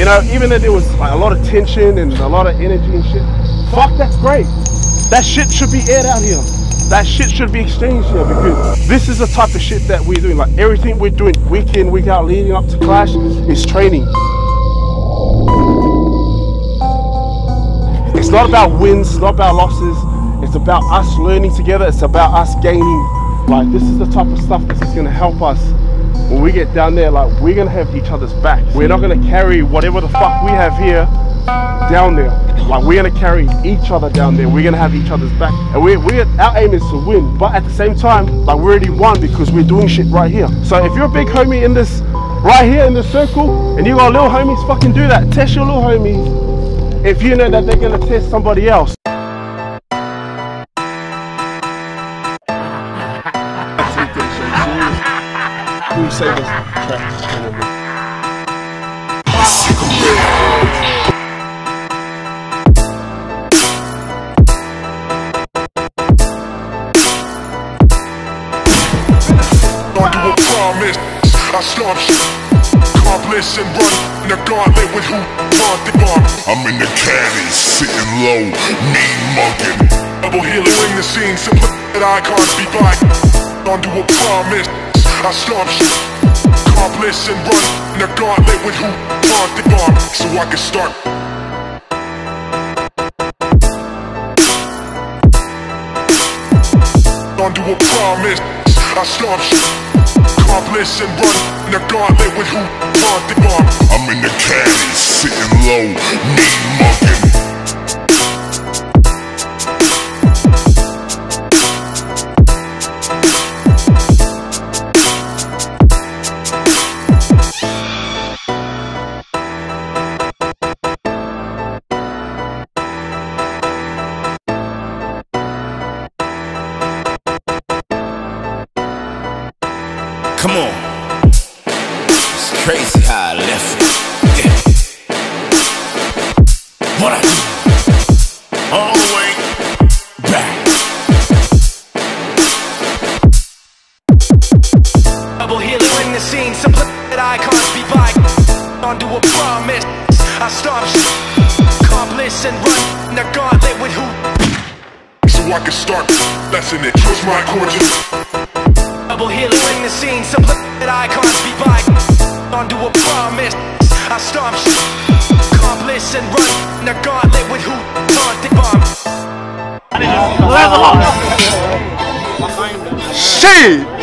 know, even though there was like a lot of tension and a lot of energy and shit, fuck, that's great. That shit should be aired out here. That shit should be exchanged here, because this is the type of shit that we're doing. Like everything we're doing week in, week out, leading up to Clash is training. It's not about wins, it's not about losses. It's about us learning together. It's about us gaining. Like, this is the type of stuff that is going to help us when we get down there. Like, we're going to have each other's back. We're not going to carry whatever the fuck we have here down there. Like, we're going to carry each other down there. We're going to have each other's back. And our aim is to win. But at the same time, like, we already won because we're doing shit right here. So if you're a big homie in this, right here in this circle, and you got little homies, fucking do that. Test your little homies if you know that they're going to test somebody else. Who say this track? I stomp shit, accomplish and run in the gauntlet with who want the bomb. I'm in the caddy, sitting low, mean mugging. Double healer in the scene, simple that I can't be by. Undo a promise, I stomp shit, accomplish and run in the gauntlet with who want the bomb. So I can start. Undo a promise, I stomp shit, accomplish and run in the gauntlet with who want the bomb. I'm in the caddy, sitting low, mean mugging. Come on, it's crazy how I left it. Yeah. What I do, all the way back. Double healer in the scene, simple that I can't be by. Undo a promise, I stomp shit, accomplish and run in the gauntlet with who. So I can start, lesson it, twist my gorgeous. Double healer in the scene, simple that I can't be by. Undo a promise, I stomp shit, accomplish and run in the gauntlet with who want the bomb. Shit!